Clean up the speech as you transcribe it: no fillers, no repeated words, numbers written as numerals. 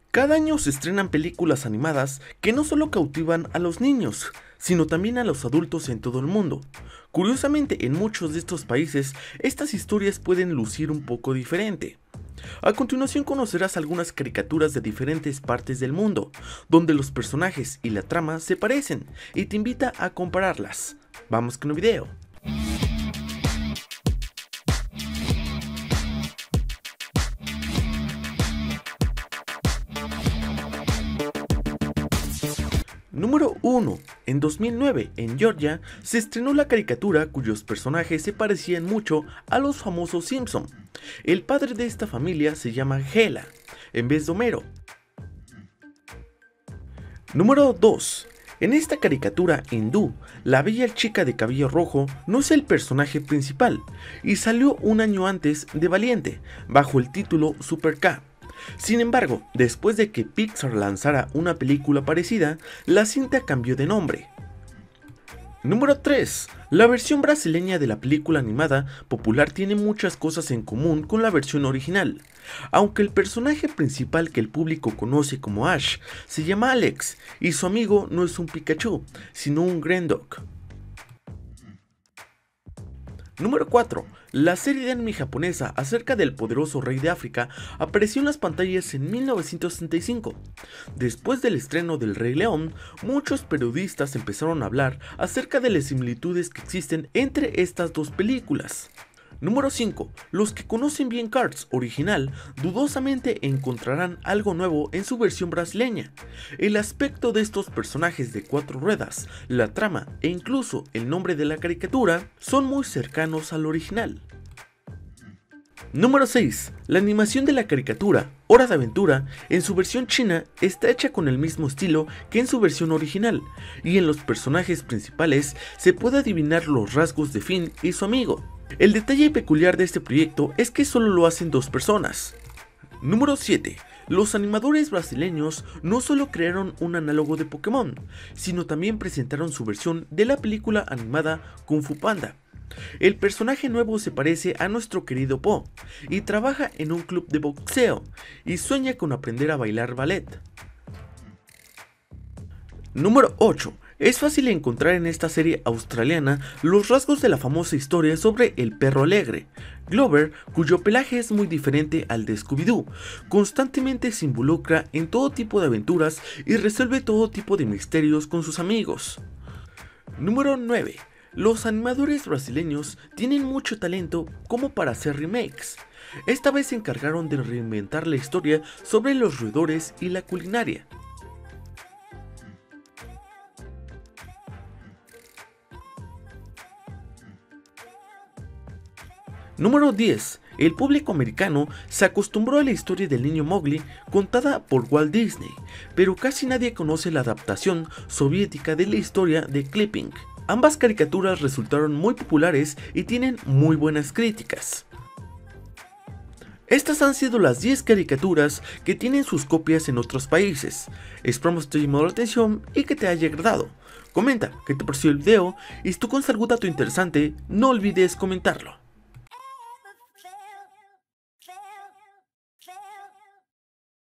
Cada año se estrenan películas animadas que no solo cautivan a los niños, sino también a los adultos en todo el mundo. Curiosamente, en muchos de estos países, estas historias pueden lucir un poco diferente. A continuación conocerás algunas caricaturas de diferentes partes del mundo, donde los personajes y la trama se parecen, y te invita a compararlas. Vamos con el video. Número 1. En 2009, en Georgia, se estrenó la caricatura cuyos personajes se parecían mucho a los famosos Simpson. El padre de esta familia se llama Gela, en vez de Homero. Número 2. En esta caricatura hindú, la bella chica de cabello rojo no es el personaje principal, y salió un año antes de Valiente, bajo el título Super K. Sin embargo, después de que Pixar lanzara una película parecida, la cinta cambió de nombre. Número 3. La versión brasileña de la película animada popular tiene muchas cosas en común con la versión original, aunque el personaje principal que el público conoce como Ash se llama Alex y su amigo no es un Pikachu, sino un Grendok. Número 4. La serie de anime japonesa acerca del poderoso rey de África apareció en las pantallas en 1965. Después del estreno del Rey León, muchos periodistas empezaron a hablar acerca de las similitudes que existen entre estas dos películas. Número 5. Los que conocen bien Cars original dudosamente encontrarán algo nuevo en su versión brasileña. El aspecto de estos personajes de 4 ruedas, la trama e incluso el nombre de la caricatura son muy cercanos al original. Número 6. La animación de la caricatura Hora de Aventura en su versión china está hecha con el mismo estilo que en su versión original, y en los personajes principales se puede adivinar los rasgos de Finn y su amigo. El detalle peculiar de este proyecto es que solo lo hacen 2 personas. Número 7. Los animadores brasileños no solo crearon un análogo de Pokémon, sino también presentaron su versión de la película animada Kung Fu Panda. El personaje nuevo se parece a nuestro querido Po, y trabaja en un club de boxeo, y sueña con aprender a bailar ballet. Número 8. Es fácil encontrar en esta serie australiana los rasgos de la famosa historia sobre el perro alegre, Glover, cuyo pelaje es muy diferente al de Scooby-Doo. Constantemente se involucra en todo tipo de aventuras y resuelve todo tipo de misterios con sus amigos. Número 9. Los animadores brasileños tienen mucho talento como para hacer remakes. Esta vez se encargaron de reinventar la historia sobre los roedores y la culinaria. Número 10. El público americano se acostumbró a la historia del niño Mowgli contada por Walt Disney, pero casi nadie conoce la adaptación soviética de la historia de Clipping. Ambas caricaturas resultaron muy populares y tienen muy buenas críticas. Estas han sido las 10 caricaturas que tienen sus copias en otros países. Esperamos que te haya llamado la atención y que te haya agradado. Comenta qué te pareció el video y si tú conoces algún dato interesante, no olvides comentarlo.